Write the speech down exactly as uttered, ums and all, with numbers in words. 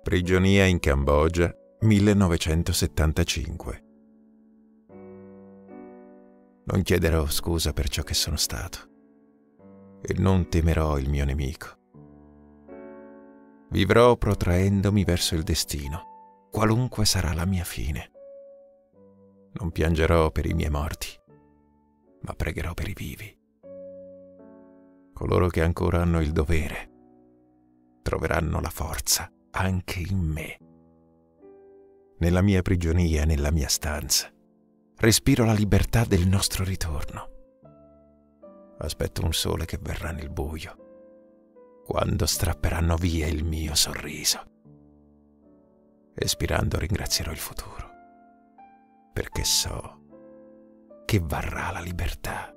Prigionia in Cambogia, millenovecentosettantacinque. Non chiederò scusa per ciò che sono stato e non temerò il mio nemico. Vivrò protraendomi verso il destino, qualunque sarà la mia fine. Non piangerò per i miei morti, ma pregherò per i vivi. Coloro che ancora hanno il dovere troveranno la forza anche in me. Nella mia prigionia, nella mia stanza, respiro la libertà del nostro ritorno. Aspetto un sole che verrà nel buio, quando strapperanno via il mio sorriso. Espirando ringrazierò il futuro, perché so che varrà la libertà.